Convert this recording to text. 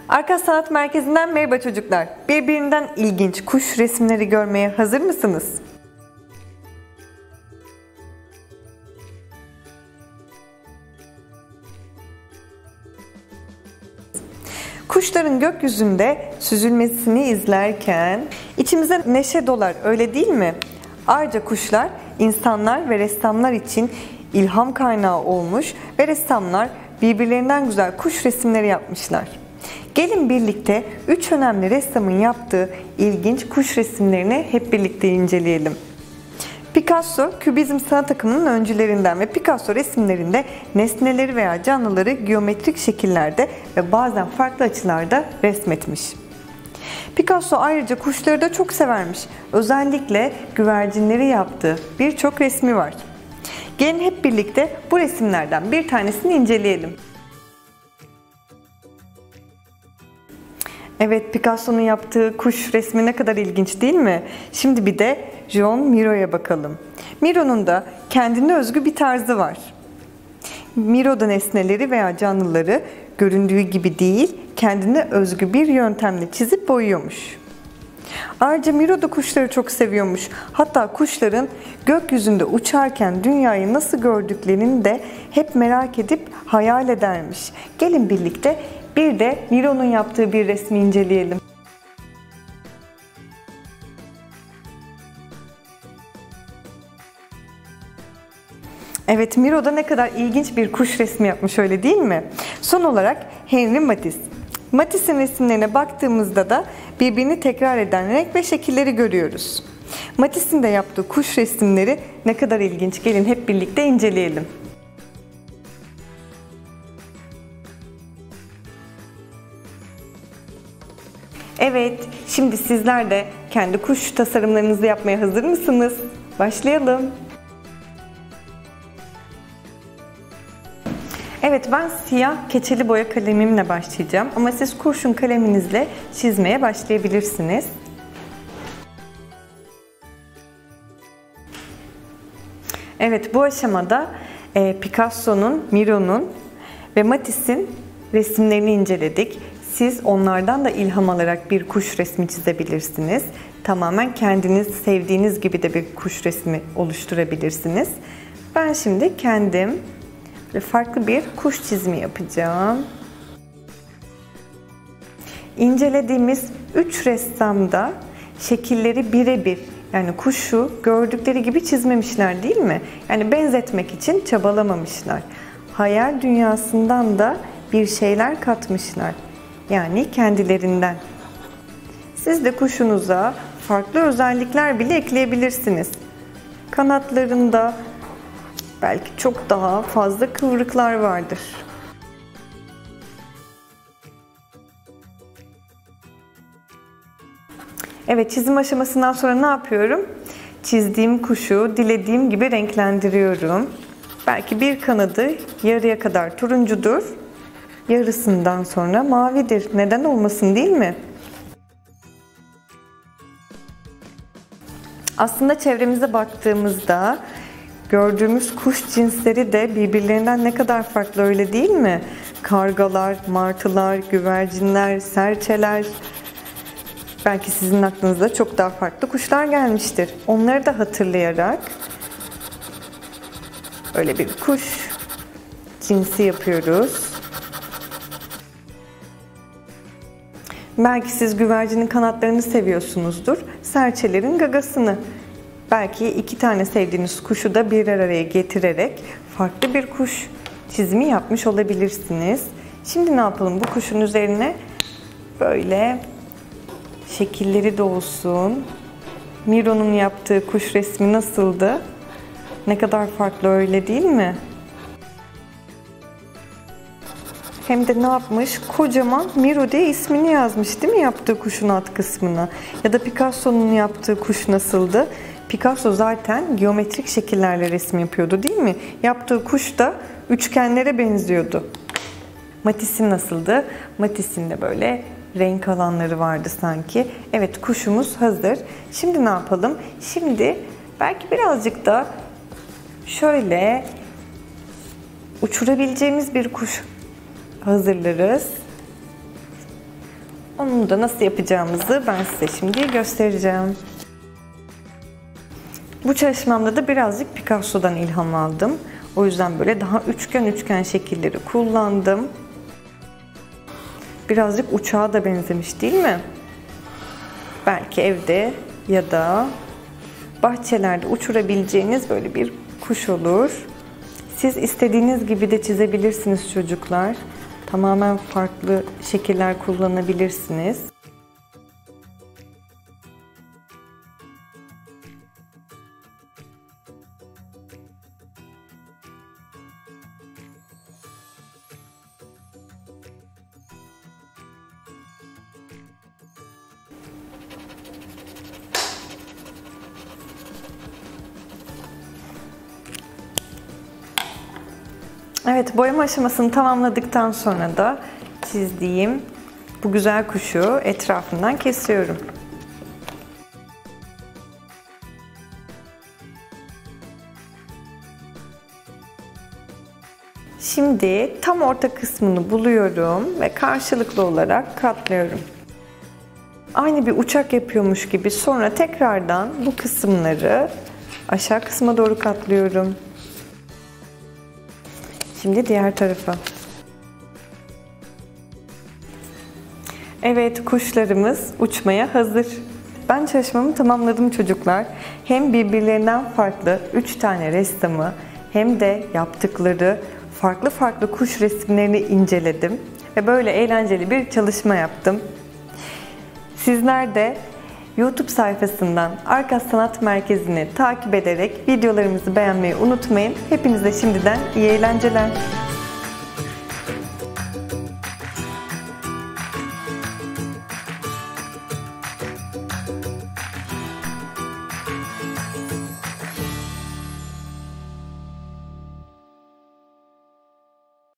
Arka Sanat Merkezi'nden merhaba çocuklar. Birbirinden ilginç kuş resimleri görmeye hazır mısınız? Kuşların gökyüzünde süzülmesini izlerken içimize neşe dolar, öyle değil mi? Ayrıca kuşlar insanlar ve ressamlar için ilham kaynağı olmuş ve ressamlar birbirlerinden güzel kuş resimleri yapmışlar. Gelin birlikte 3 önemli ressamın yaptığı ilginç kuş resimlerini hep birlikte inceleyelim. Picasso, Kübizm sanat akımının öncülerinden ve Picasso resimlerinde nesneleri veya canlıları geometrik şekillerde ve bazen farklı açılarda resmetmiş. Picasso ayrıca kuşları da çok severmiş. Özellikle güvercinleri yaptığı birçok resmi var. Gelin hep birlikte bu resimlerden bir tanesini inceleyelim. Evet, Picasso'nun yaptığı kuş resmi ne kadar ilginç değil mi? Şimdi bir de Joan Miro'ya bakalım. Miro'nun da kendine özgü bir tarzı var. Miro da nesneleri veya canlıları göründüğü gibi değil, kendine özgü bir yöntemle çizip boyuyormuş. Ayrıca Miro da kuşları çok seviyormuş. Hatta kuşların gökyüzünde uçarken dünyayı nasıl gördüklerini de hep merak edip hayal edermiş. Gelin birlikte bir de Miro'nun yaptığı bir resmi inceleyelim. Evet, Miro da ne kadar ilginç bir kuş resmi yapmış, öyle değil mi? Son olarak Henri Matisse. Matisse'in resimlerine baktığımızda da birbirini tekrar eden renk ve şekilleri görüyoruz. Matisse'in de yaptığı kuş resimleri ne kadar ilginç. Gelin hep birlikte inceleyelim. Evet, şimdi sizler de kendi kuş tasarımlarınızı yapmaya hazır mısınız? Başlayalım. Evet, ben siyah keçeli boya kalemimle başlayacağım ama siz kurşun kaleminizle çizmeye başlayabilirsiniz. Evet, bu aşamada Picasso'nun, Miro'nun ve Matisse'in resimlerini inceledik. Siz onlardan da ilham alarak bir kuş resmi çizebilirsiniz. Tamamen kendiniz sevdiğiniz gibi de bir kuş resmi oluşturabilirsiniz. Ben şimdi kendim farklı bir kuş çizimi yapacağım. İncelediğimiz 3 ressamda şekilleri birebir, yani kuşu gördükleri gibi çizmemişler değil mi? Yani benzetmek için çabalamamışlar. Hayal dünyasından da bir şeyler katmışlar. Yani kendilerinden. Siz de kuşunuza farklı özellikler bile ekleyebilirsiniz. Kanatlarında belki çok daha fazla kıvrıklar vardır. Evet, çizim aşamasından sonra ne yapıyorum? Çizdiğim kuşu dilediğim gibi renklendiriyorum. Belki bir kanadı yarıya kadar turuncudur. Yarısından sonra mavidir. Neden olmasın, değil mi? Aslında çevremize baktığımızda gördüğümüz kuş cinsleri de birbirlerinden ne kadar farklı, öyle değil mi? Kargalar, martılar, güvercinler, serçeler. Belki sizin aklınıza çok daha farklı kuşlar gelmiştir. Onları da hatırlayarak öyle bir kuş cinsi yapıyoruz. Belki siz güvercinin kanatlarını seviyorsunuzdur. Serçelerin gagasını. Belki 2 tane sevdiğiniz kuşu da bir araya getirerek farklı bir kuş çizimi yapmış olabilirsiniz. Şimdi ne yapalım? Bu kuşun üzerine böyle şekilleri de olsun. Miro'nun yaptığı kuş resmi nasıldı? Ne kadar farklı, öyle değil mi? Hem de ne yapmış? Kocaman Miro diye ismini yazmış değil mi yaptığı kuşun alt kısmına? Ya da Picasso'nun yaptığı kuş nasıldı? Picasso zaten geometrik şekillerle resim yapıyordu değil mi? Yaptığı kuş da üçgenlere benziyordu. Matisse'in nasıldı? Matisse'in de böyle renk alanları vardı sanki. Evet, kuşumuz hazır. Şimdi ne yapalım? Şimdi belki birazcık da şöyle uçurabileceğimiz bir kuş hazırlarız. Onu da nasıl yapacağımızı ben size şimdi göstereceğim. Bu çalışmamda da birazcık Picasso'dan ilham aldım. O yüzden böyle daha üçgen şekilleri kullandım. Birazcık uçağa da benzemiş değil mi? Belki evde ya da bahçelerde uçurabileceğiniz böyle bir kuş olur. Siz istediğiniz gibi de çizebilirsiniz çocuklar. Tamamen farklı şekiller kullanabilirsiniz. Evet, boyama aşamasını tamamladıktan sonra da çizdiğim bu güzel kuşu etrafından kesiyorum. Şimdi tam orta kısmını buluyorum ve karşılıklı olarak katlıyorum. Aynı bir uçak yapıyormuş gibi sonra tekrardan bu kısımları aşağı kısma doğru katlıyorum. Şimdi diğer tarafa. Evet, kuşlarımız uçmaya hazır. Ben çalışmamı tamamladım çocuklar. Hem birbirlerinden farklı 3 tane ressamı hem de yaptıkları farklı kuş resimlerini inceledim. Ve böyle eğlenceli bir çalışma yaptım. Sizler de YouTube sayfasından Arkas Sanat Merkezi'ni takip ederek videolarımızı beğenmeyi unutmayın. Hepinize şimdiden iyi eğlenceler.